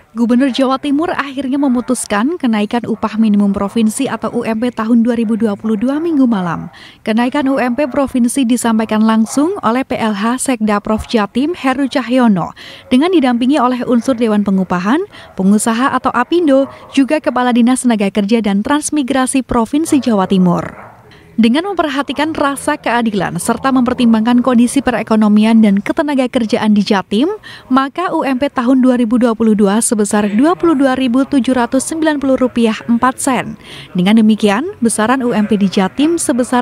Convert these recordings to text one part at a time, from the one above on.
Gubernur Jawa Timur akhirnya memutuskan kenaikan upah minimum provinsi atau UMP tahun 2022 Minggu malam. Kenaikan UMP provinsi disampaikan langsung oleh PLH Sekda Prof Jatim Heru Cahyono dengan didampingi oleh unsur Dewan Pengupahan, pengusaha atau Apindo, juga Kepala Dinas Tenaga Kerja dan Transmigrasi Provinsi Jawa Timur. Dengan memperhatikan rasa keadilan serta mempertimbangkan kondisi perekonomian dan ketenagakerjaan di Jatim, maka UMP tahun 2022 sebesar Rp22.790,04. Dengan demikian, besaran UMP di Jatim sebesar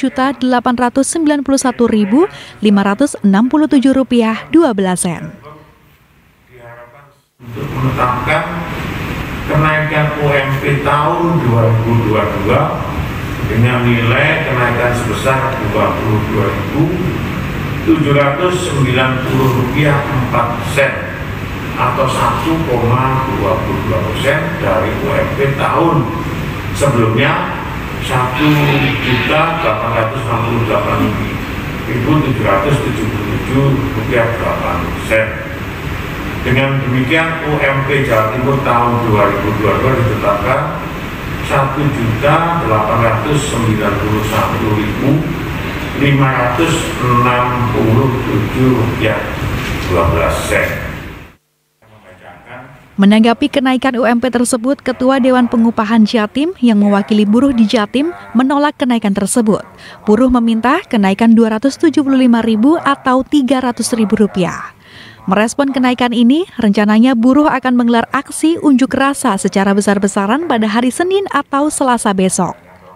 Rp1.891.567,12. Untuk menetapkan kenaikan UMP tahun 2022 dengan nilai kenaikan sebesar Rp22.790,04 atau 1,22% dari UMP tahun sebelumnya Rp1.868.777,08. Dengan demikian UMP Jawa Timur tahun 2022 ditetapkan Rp1.891.567,12. Menanggapi kenaikan UMP tersebut, Ketua Dewan Pengupahan Jatim yang mewakili buruh di Jatim menolak kenaikan tersebut. Buruh meminta kenaikan Rp275.000 atau Rp300.000. Merespon kenaikan ini, rencananya buruh akan menggelar aksi unjuk rasa secara besar-besaran pada hari Senin atau Selasa besok.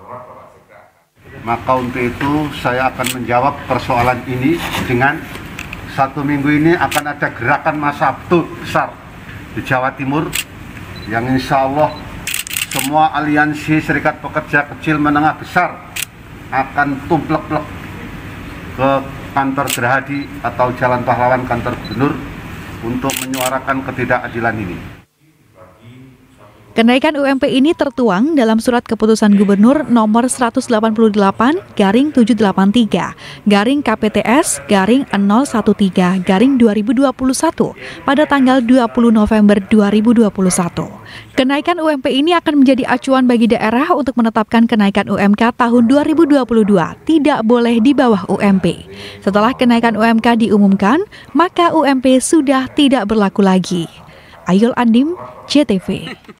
Maka untuk itu saya akan menjawab persoalan ini dengan 1 minggu ini akan ada gerakan massa besar di Jawa Timur yang insya Allah semua aliansi serikat pekerja kecil menengah besar akan tumplek-plek ke kantor Gerahadi atau Jalan Pahlawan kantor gubernur untuk menyuarakan ketidakadilan ini. Kenaikan UMP ini tertuang dalam surat keputusan gubernur nomor 188/783/KPTS/013/2021 pada tanggal 20 November 2021. Kenaikan UMP ini akan menjadi acuan bagi daerah untuk menetapkan kenaikan UMK tahun 2022 tidak boleh di bawah UMP. Setelah kenaikan UMK diumumkan, maka UMP sudah tidak berlaku lagi. Ayul Andim, JTV.